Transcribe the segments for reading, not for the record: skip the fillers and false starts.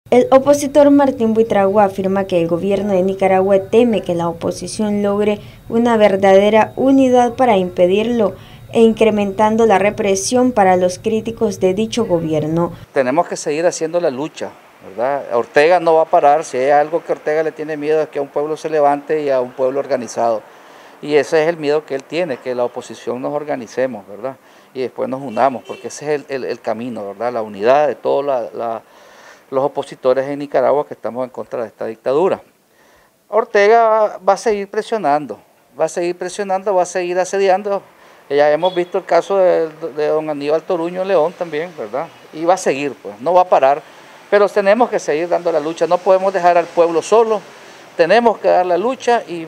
El opositor Martín Buitrago afirma que el gobierno de Nicaragua teme que la oposición logre una verdadera unidad para impedirlo e incrementando la represión para los críticos de dicho gobierno. Tenemos que seguir haciendo la lucha, ¿verdad? Ortega no va a parar. Si hay algo que Ortega le tiene miedo es que a un pueblo se levante y a un pueblo organizado. Y ese es el miedo que él tiene, que la oposición nos organicemos, ¿verdad? Y después nos unamos, porque ese es el camino, ¿verdad? La unidad de todos los opositores en Nicaragua que estamos en contra de esta dictadura. Ortega va a seguir presionando, va a seguir asediando. Ya hemos visto el caso de don Aníbal Toruño León también, ¿verdad? Y va a seguir, pues, no va a parar. Pero tenemos que seguir dando la lucha, no podemos dejar al pueblo solo, tenemos que dar la lucha y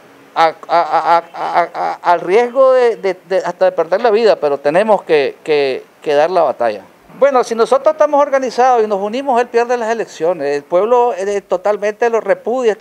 al riesgo hasta de perder la vida, pero tenemos que dar la batalla. Bueno, si nosotros estamos organizados y nos unimos, él pierde las elecciones. El pueblo totalmente lo repudia,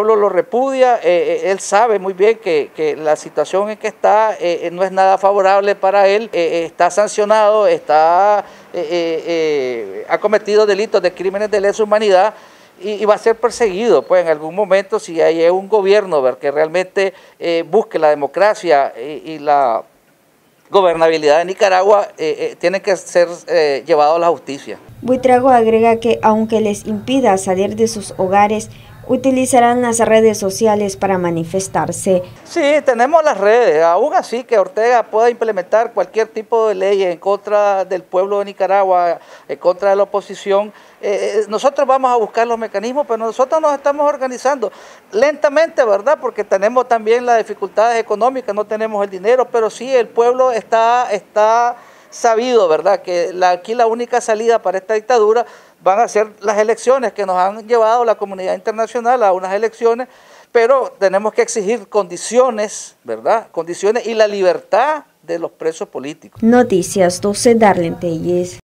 él sabe muy bien que la situación en que está no es nada favorable para él, está sancionado, ha cometido delitos de crímenes de lesa humanidad y va a ser perseguido, pues en algún momento si hay un gobierno que realmente busque la democracia y la gobernabilidad de Nicaragua, tiene que ser llevado a la justicia. Buitrago agrega que aunque les impida salir de sus hogares, utilizarán las redes sociales para manifestarse. Sí, tenemos las redes, aún así que Ortega pueda implementar cualquier tipo de ley en contra del pueblo de Nicaragua, en contra de la oposición. Nosotros vamos a buscar los mecanismos, pero nosotros nos estamos organizando lentamente, ¿verdad? Porque tenemos también las dificultades económicas, no tenemos el dinero, pero sí el pueblo está sabido, ¿verdad? Que aquí la única salida para esta dictadura van a ser las elecciones que nos han llevado la comunidad internacional a unas elecciones, pero tenemos que exigir condiciones, ¿verdad? Condiciones y la libertad de los presos políticos. Noticias 12, Darlene Telles.